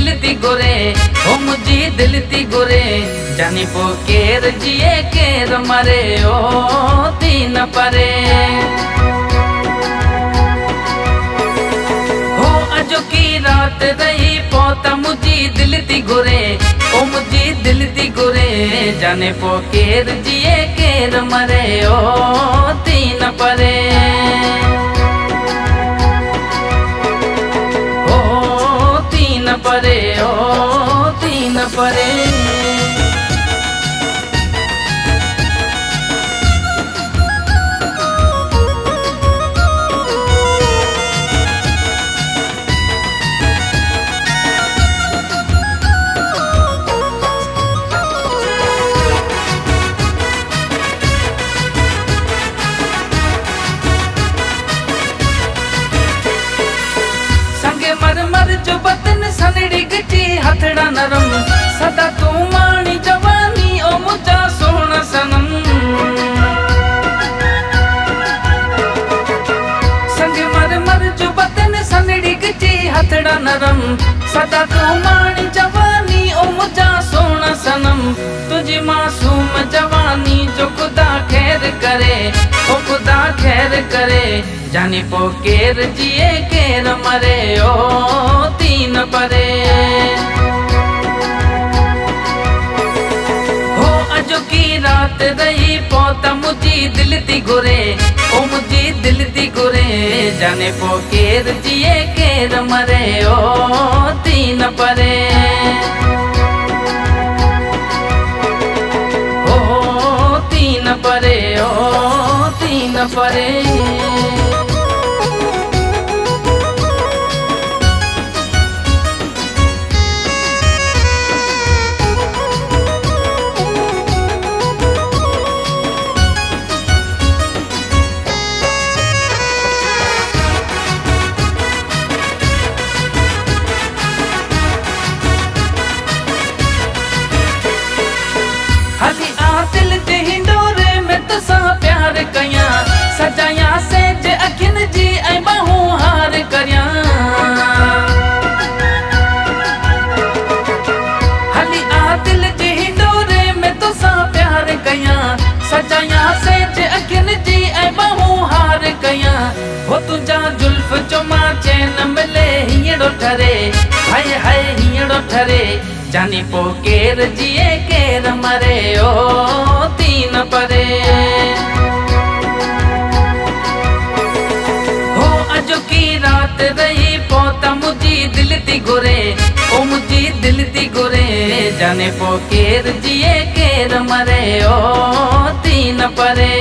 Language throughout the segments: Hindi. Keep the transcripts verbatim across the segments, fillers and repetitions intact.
दिल ती गुरे ओ मुझी दिल ती गुरे जानी पो केर जिए केर मरे ओ तीन परे हो अजो की रात रही पोता मुझी दिल ती गुरे ओ मुझी दिल ती गुरे जाने पो केर जिए केर मरे ओ तीन परे परे ओ तीन परे संगे मर मर जो बतन सनड़ी गची हथड़ा नरम सदा तू मानी जवानी ओ मुझा सोहना सनम संगे मर मर जो बतन सनड़ी गची हथड़ा नरम सदा तू मानी जवानी ओ मुझा सोहना सनम तुझी मासूम जवानी जो खुदा खैर करे ओ खुदा खैर करे जानी पो केर जिए केर मरे ओ तीन परे हो अजो की रात रही पोता मुझी दिल ती गुरे ओ मुझी दिल ती गुरे जाने पो केर जिए केर मरे ओ तीन परे ओ तीन परे ओ तीन परे कया सजाया से जे अखिन जी ऐ बाहू हार करया हली आ दिल जी हिंडोरे में तो सा प्यार कया सजाया से जे अखिन जी ऐ बाहू हार कया हो तुझा जुल्फ जो मां चैन मिले हियड़ो ठरे हाय हाय हियड़ो ठरे जानी पो केर जिए केर मरे ओ तीन परे जो की रात रही पोता मुझी दिल ती गुरे ओ मुझी दिल ती गुरे जाने पो केर जिए केर मरे ओ तीन परे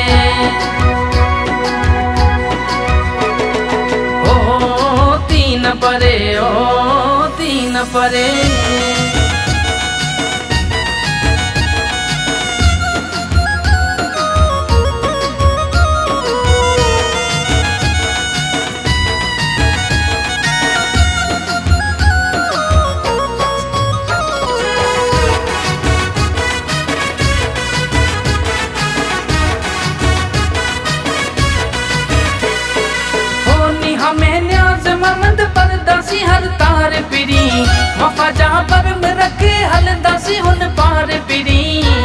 ओ तीन परे ओ तीन परे हमें न्याज ममद परदासी हर तार पिरी वफा जा पर में रखे हल दासी हुन पार पिरी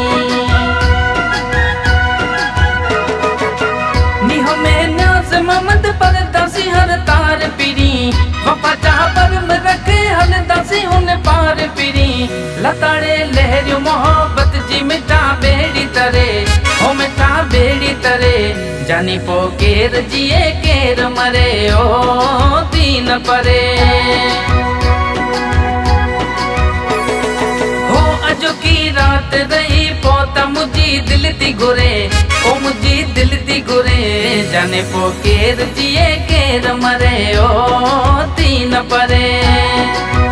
नी हमें न्याज ममद परदासी हर तार पिरी वफा जा पर में रखे हल दासी हुन पार पिरी लताड़े लहरियों मोहब्बत जी मिटा बेड़ी तरे ओ मिटा बेड़ी तरे जानी पो केर जिए केर मरे ओ तीन परे हो अजो की रात रही पोता मुझी दिल ती गुरे ओ मुझी दिल ती गुरे जाने पो केर जिए केर मरे ओ तीन परे